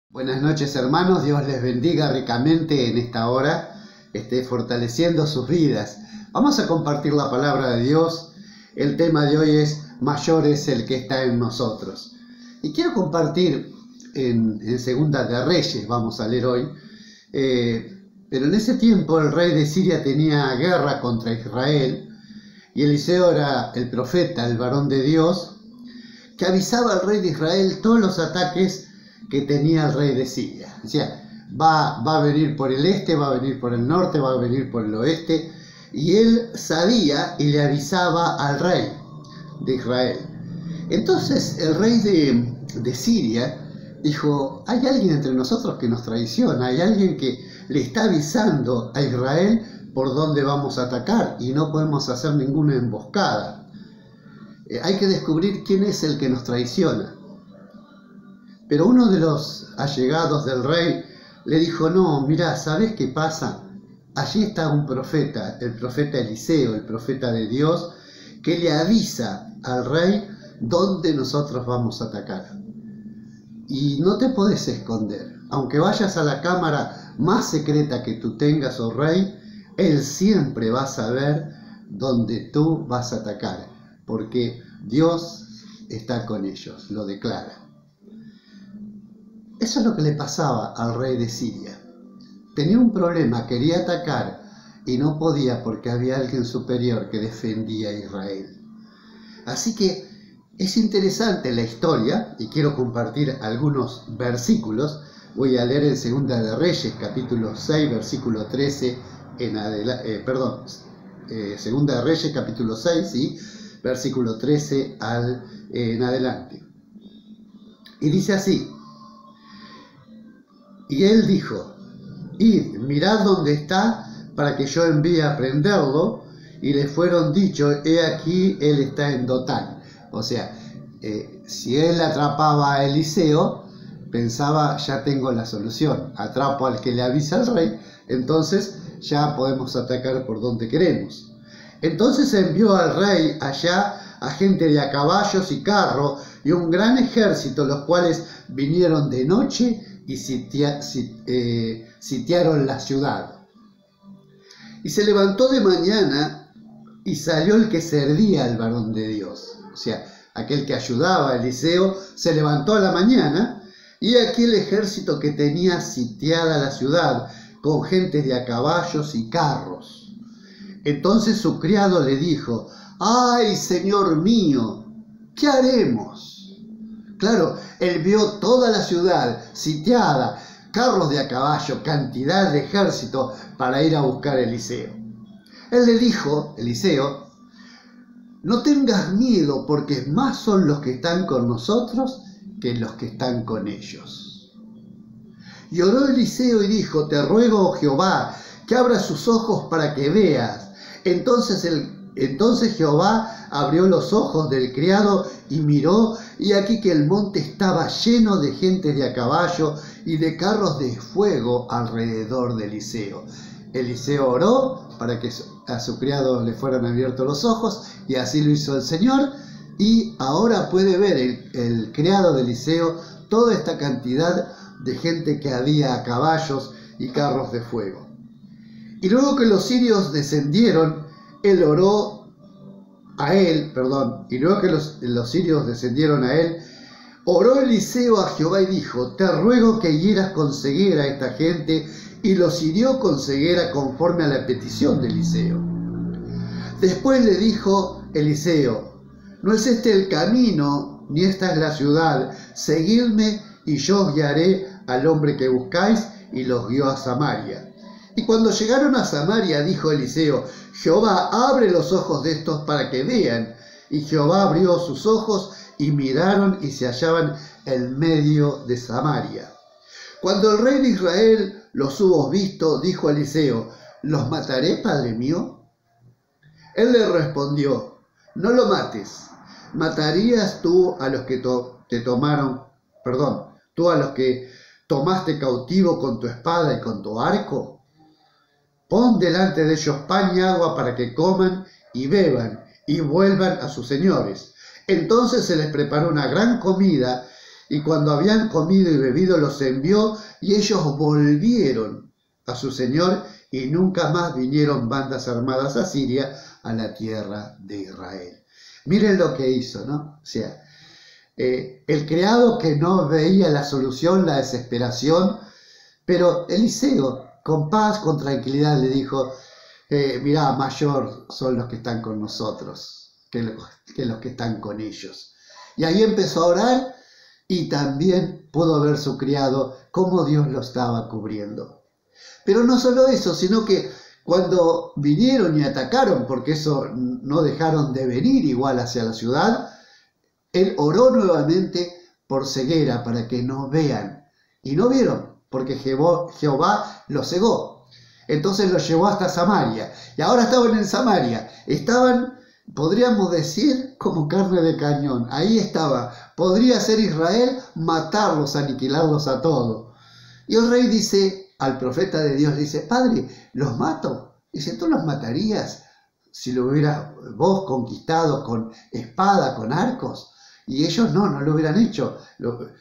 Buenas noches, hermanos, Dios les bendiga ricamente en esta hora, esté fortaleciendo sus vidas. Vamos a compartir la palabra de Dios. El tema de hoy es mayor es el que está en nosotros. Y quiero compartir en Segunda de Reyes, vamos a leer hoy, pero en ese tiempo el rey de Siria tenía guerra contra Israel y Eliseo era el profeta, el varón de Dios, que avisaba al rey de Israel todos los ataques que tenía el rey de Siria. Decía, va a venir por el este, va a venir por el norte, va a venir por el oeste. Y él sabía y le avisaba al rey de Israel. Entonces el rey de Siria dijo, hay alguien entre nosotros que nos traiciona, hay alguien que le está avisando a Israel por dónde vamos a atacar y no podemos hacer ninguna emboscada. Hay que descubrir quién es el que nos traiciona. Pero uno de los allegados del rey le dijo, no, mira, ¿sabes qué pasa? Allí está un profeta, el profeta Eliseo, el profeta de Dios, que le avisa al rey dónde nosotros vamos a atacar. Y no te podés esconder. Aunque vayas a la cámara más secreta que tú tengas, oh rey, él siempre va a saber dónde tú vas a atacar, porque Dios está con ellos, lo declara. Eso es lo que le pasaba al rey de Siria. Tenía un problema, quería atacar y no podía porque había alguien superior que defendía a Israel. Así que es interesante la historia y quiero compartir algunos versículos. Voy a leer en Segunda de Reyes, capítulo 6, versículo 13 en adelante. Segunda de Reyes, capítulo 6, ¿sí? Versículo 13 en adelante. Y dice así. Y él dijo, id, mirad dónde está, para que yo envíe a prenderlo. Y le fueron dicho, he aquí, él está en Dotán. O sea, si él atrapaba a Eliseo, pensaba, ya tengo la solución. Atrapo al que le avisa al rey, entonces ya podemos atacar por donde queremos. Entonces envió al rey allá a gente de a caballos y carro y un gran ejército, los cuales vinieron de noche y sitiaron la ciudad. Y se levantó de mañana y salió el que servía al varón de Dios. O sea, aquel que ayudaba a Eliseo se levantó a la mañana y aquel ejército que tenía sitiada la ciudad con gente de a caballos y carros. Entonces su criado le dijo, ¡ay, señor mío! ¿Qué haremos? Claro, él vio toda la ciudad sitiada, carros de a caballo, cantidad de ejército para ir a buscar a Eliseo. Él le dijo, Eliseo, no tengas miedo porque más son los que están con nosotros que los que están con ellos. Y oró Eliseo y dijo, te ruego, oh Jehová, que abra sus ojos para que veas. Entonces Jehová abrió los ojos del criado y miró, y aquí que el monte estaba lleno de gente de a caballo y de carros de fuego alrededor de Eliseo. Eliseo oró para que a su criado le fueran abiertos los ojos, y así lo hizo el Señor, y ahora puede ver el criado de Eliseo toda esta cantidad de gente que había a caballos y carros de fuego. Y luego que los sirios descendieron, él oró a él, y luego que los sirios descendieron a él, oró Eliseo a Jehová y dijo, te ruego que hieras con ceguera a esta gente, y los hirió con ceguera conforme a la petición de Eliseo. Después le dijo Eliseo, no es este el camino, ni esta es la ciudad, seguidme y yo os guiaré al hombre que buscáis, y los guió a Samaria. Y cuando llegaron a Samaria, dijo Eliseo, Jehová, abre los ojos de estos para que vean. Y Jehová abrió sus ojos y miraron y se hallaban en medio de Samaria. Cuando el rey de Israel los hubo visto, dijo a Eliseo, ¿los mataré, padre mío? Él le respondió, no lo mates. ¿Matarías tú a los que tú a los que tomaste cautivo con tu espada y con tu arco? Pon delante de ellos pan y agua para que coman y beban y vuelvan a sus señores. Entonces se les preparó una gran comida Y cuando habían comido y bebido los envió, y ellos volvieron a su señor, y nunca más vinieron bandas armadas a Siria, a la tierra de Israel. Miren lo que hizo, ¿no? O sea, el criado que no veía la solución, la desesperación, pero Eliseo, con paz, con tranquilidad, le dijo, mirá, mayor son los que están con nosotros que los que están con ellos. Y ahí empezó a orar, y también pudo ver su criado cómo Dios lo estaba cubriendo. Pero no solo eso, sino que cuando vinieron y atacaron, porque eso no dejaron de venir igual hacia la ciudad, él oró nuevamente por ceguera para que no vean. Y no vieron, porque Jehová los cegó. Entonces los llevó hasta Samaria. Y ahora estaban en Samaria. Estaban, podríamos decir, como carne de cañón. Ahí estaba. Podría ser Israel, matarlos, aniquilarlos a todos. Y el rey dice al profeta de Dios, dice, Padre, ¿los mato? Dice, ¿tú los matarías si lo hubieras vos conquistado con espada, con arcos? Y ellos no lo hubieran hecho. No lo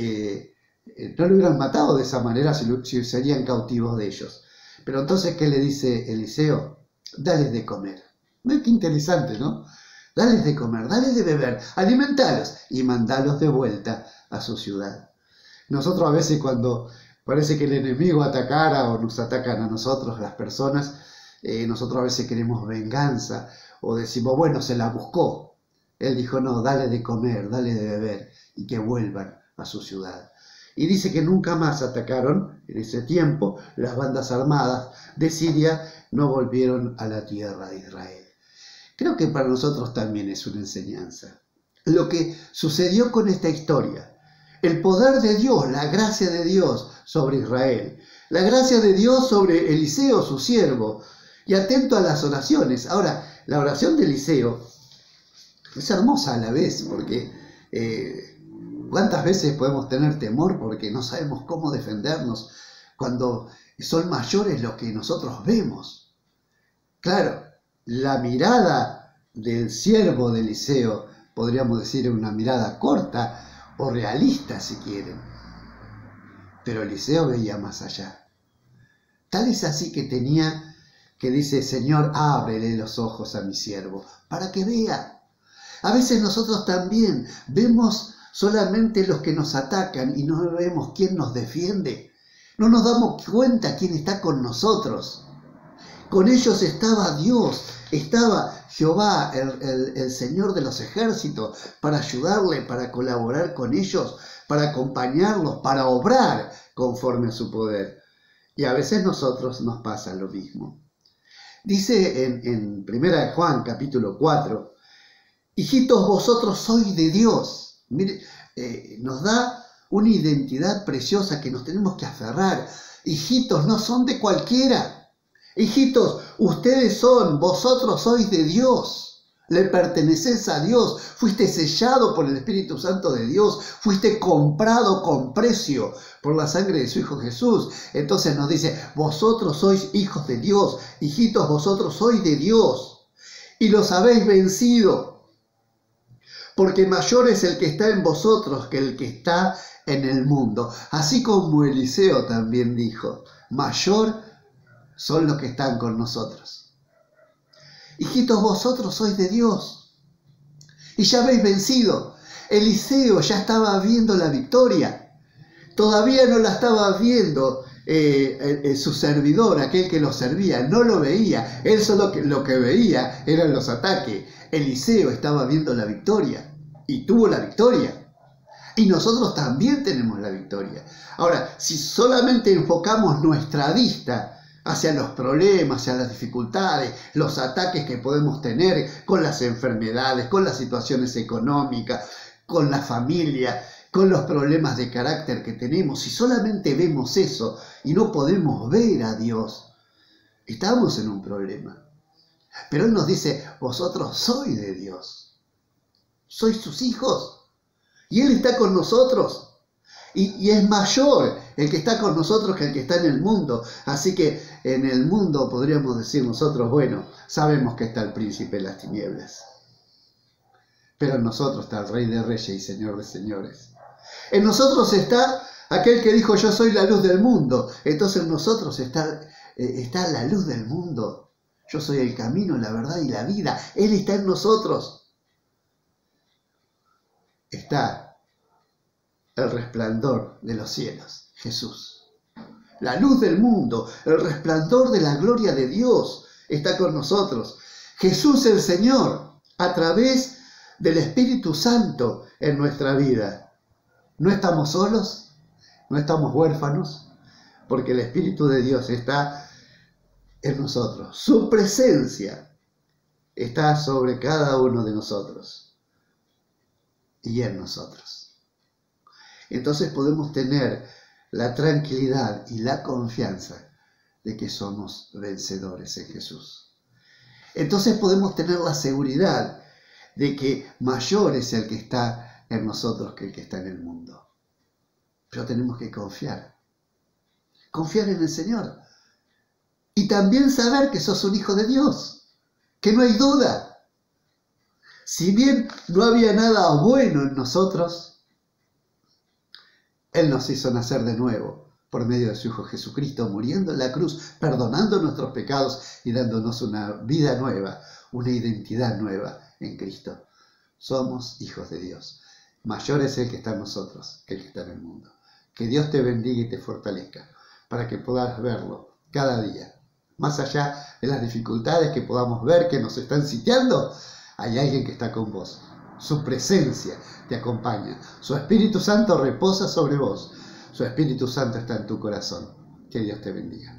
hubieran matado de esa manera si serían cautivos de ellos. Pero entonces, ¿qué le dice Eliseo? Dales de comer. Qué interesante, ¿no? Dales de comer, dales de beber, alimentalos y mandalos de vuelta a su ciudad. Nosotros a veces cuando parece que el enemigo atacara o nos atacan a nosotros, las personas, nosotros a veces queremos venganza o decimos, bueno, se la buscó. Él dijo, no, dale de comer, dale de beber y que vuelvan a su ciudad. Y dice que nunca más atacaron en ese tiempo, las bandas armadas de Siria no volvieron a la tierra de Israel. Creo que para nosotros también es una enseñanza. Lo que sucedió con esta historia, el poder de Dios, la gracia de Dios sobre Israel, la gracia de Dios sobre Eliseo, su siervo, y atento a las oraciones. Ahora, la oración de Eliseo es hermosa a la vez, porque ¿cuántas veces podemos tener temor porque no sabemos cómo defendernos cuando son mayores los que nosotros vemos? Claro, la mirada del siervo de Eliseo, podríamos decir una mirada corta o realista si quieren, pero Eliseo veía más allá. Tal es así que dice, Señor, ábrele los ojos a mi siervo para que vea. A veces nosotros también vemos solamente los que nos atacan y no vemos quién nos defiende. No nos damos cuenta quién está con nosotros. Con ellos estaba Dios, estaba Jehová, el Señor de los ejércitos, para ayudarle, para colaborar con ellos, para acompañarlos, para obrar conforme a su poder. Y a veces nosotros nos pasa lo mismo. Dice en 1 Juan capítulo 4, hijitos, vosotros sois de Dios. Mire, nos da una identidad preciosa que nos tenemos que aferrar. Hijitos, no son de cualquiera. Hijitos, vosotros sois de Dios. Le pertenecés a Dios. Fuiste sellado por el Espíritu Santo de Dios. Fuiste comprado con precio por la sangre de su Hijo Jesús. Entonces nos dice, vosotros sois hijos de Dios. Hijitos, vosotros sois de Dios. Y los habéis vencido. Porque mayor es el que está en vosotros que el que está en el mundo. Así como Eliseo también dijo, mayor son los que están con nosotros. Hijitos, vosotros sois de Dios y ya habéis vencido. Eliseo ya estaba viendo la victoria. Todavía no la estaba viendo su servidor, aquel que lo servía. No lo veía. Él solo lo que veía eran los ataques. Eliseo estaba viendo la victoria y tuvo la victoria. Y nosotros también tenemos la victoria. Ahora, si solamente enfocamos nuestra vista hacia los problemas, hacia las dificultades, los ataques que podemos tener con las enfermedades, con las situaciones económicas, con la familia, con los problemas de carácter que tenemos, si solamente vemos eso y no podemos ver a Dios, estamos en un problema. Pero Él nos dice, vosotros sois de Dios, sois sus hijos, y Él está con nosotros. Y es mayor el que está con nosotros que el que está en el mundo. Así que en el mundo podríamos decir nosotros, bueno, sabemos que está el príncipe de las tinieblas. Pero en nosotros está el Rey de Reyes y Señor de Señores. En nosotros está aquel que dijo, yo soy la luz del mundo. Entonces en nosotros está la luz del mundo. Yo soy el camino, la verdad y la vida. Él está en nosotros. Está el resplandor de los cielos, Jesús. La luz del mundo, el resplandor de la gloria de Dios está con nosotros. Jesús el Señor, a través del Espíritu Santo en nuestra vida. No estamos solos, no estamos huérfanos, porque el Espíritu de Dios está en nosotros. Su presencia está sobre cada uno de nosotros y en nosotros. Entonces podemos tener la tranquilidad y la confianza de que somos vencedores en Jesús. Entonces podemos tener la seguridad de que mayor es el que está en nosotros que el que está en el mundo. Pero tenemos que confiar en el Señor. Y también saber que sos un hijo de Dios, que no hay duda. Si bien no había nada bueno en nosotros, Él nos hizo nacer de nuevo por medio de su Hijo Jesucristo, muriendo en la cruz, perdonando nuestros pecados y dándonos una vida nueva, una identidad nueva en Cristo. Somos hijos de Dios. Mayor es el que está en nosotros que el que está en el mundo. Que Dios te bendiga y te fortalezca para que puedas verlo cada día. Más allá de las dificultades que podamos ver que nos están sitiando, hay alguien que está con vos. Su presencia te acompaña. Su Espíritu Santo reposa sobre vos. Su Espíritu Santo está en tu corazón. Que Dios te bendiga.